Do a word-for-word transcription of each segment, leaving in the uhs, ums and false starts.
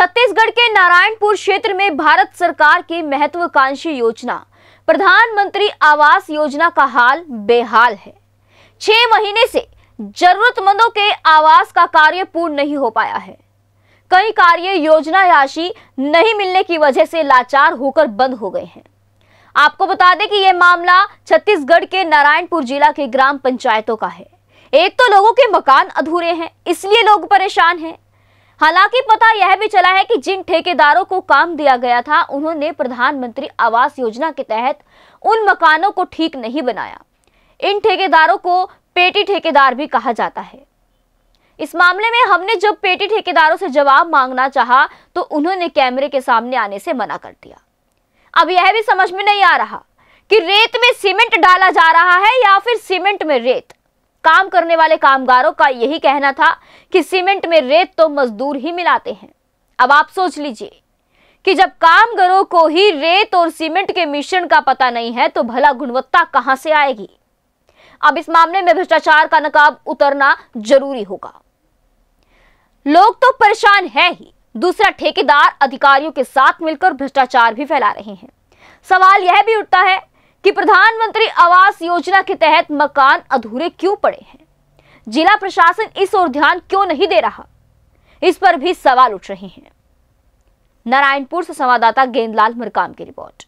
छत्तीसगढ़ के नारायणपुर क्षेत्र में भारत सरकार की महत्वाकांक्षी योजना प्रधानमंत्री आवास योजना का हाल बेहाल है। छह महीने से जरूरतमंदों के आवास का कार्य पूर्ण नहीं हो पाया है। कई कार्य योजना राशि नहीं मिलने की वजह से लाचार होकर बंद हो गए हैं। आपको बता दें कि यह मामला छत्तीसगढ़ के नारायणपुर जिला के ग्राम पंचायतों का है। एक तो लोगों के मकान अधूरे हैं, इसलिए लोग परेशान हैं। हालांकि पता यह भी चला है कि जिन ठेकेदारों को काम दिया गया था, उन्होंने प्रधानमंत्री आवास योजना के तहत उन मकानों को ठीक नहीं बनाया। इन ठेकेदारों को पेटी ठेकेदार भी कहा जाता है। इस मामले में हमने जब पेटी ठेकेदारों से जवाब मांगना चाहा तो उन्होंने कैमरे के सामने आने से मना कर दिया। अब यह भी समझ में नहीं आ रहा कि रेत में सीमेंट डाला जा रहा है या फिर सीमेंट में रेत। काम करने वाले कामगारों का यही कहना था कि सीमेंट में रेत तो मजदूर ही मिलाते हैं। अब आप सोच लीजिए कि जब कामगारों को ही रेत और सीमेंट के मिश्रण का पता नहीं है तो भला गुणवत्ता कहां से आएगी। अब इस मामले में भ्रष्टाचार का नकाब उतरना जरूरी होगा। लोग तो परेशान है ही, दूसरा ठेकेदार अधिकारियों के साथ मिलकर भ्रष्टाचार भी फैला रहे हैं। सवाल यह भी उठता है कि प्रधानमंत्री आवास योजना के तहत मकान अधूरे क्यों पड़े हैं। जिला प्रशासन इस ओर ध्यान क्यों नहीं दे रहा, इस पर भी सवाल उठ रहे हैं। नारायणपुर से संवाददाता गेंदलाल मरकाम की रिपोर्ट।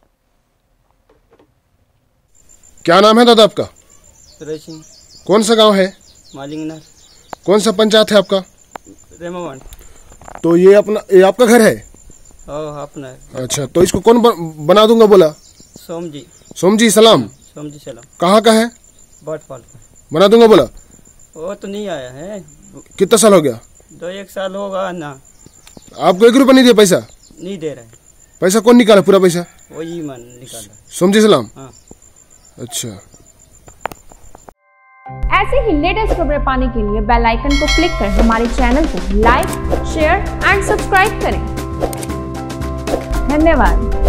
क्या नाम है दादा आपका? सिंह। कौन सा गांव है? मालिंगनर। कौन सा पंचायत है आपका? रेमावंड। तो ये अपना ये आपका घर है? हाँ, अपना है। अच्छा, तो इसको कौन बना दूंगा बोला? सोम जी। सोम जी सलाम। सोम जी सलाम। कहाँ का है? बटपाल का। बना दूंगा बोला? वो तो नहीं आया है। कितना साल हो गया? दो एक साल होगा ना। आपको एक रुपया नहीं दिया? पैसा नहीं दे रहे। पैसा कौन निकाला? पूरा पैसा वही मन निकाला। सोम जी सलाम। हाँ। अच्छा, ऐसे ही लेटेस्ट खबरें पाने के लिए बेल आइकन को क्लिक कर हमारे चैनल को लाइक, शेयर एंड सब्सक्राइब करें। धन्यवाद।